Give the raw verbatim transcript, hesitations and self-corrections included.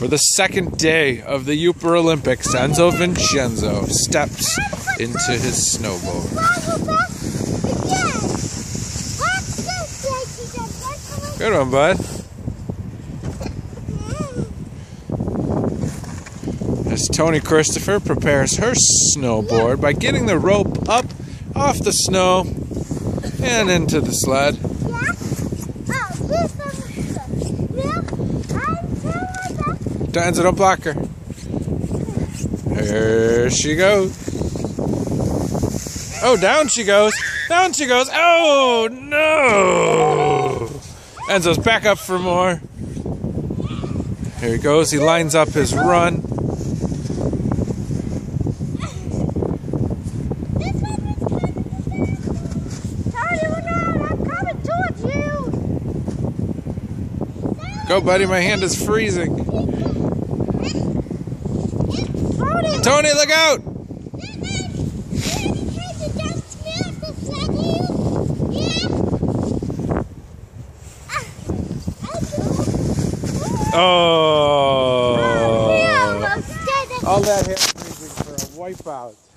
For the second day of the Yooper Olympics, Enzo Vincenzo steps into his snowboard. Good one, bud. As Tony Christopher prepares her snowboard by getting the rope up off the snow and into the sled. Enzo, don't block her. There she goes. Oh, down she goes. Down she goes. Oh, no. Enzo's back up for more. Here he goes. He lines up his run. Go, buddy. My hand is freezing. Tony, look out! Oh! All that hand freezing for a wipeout.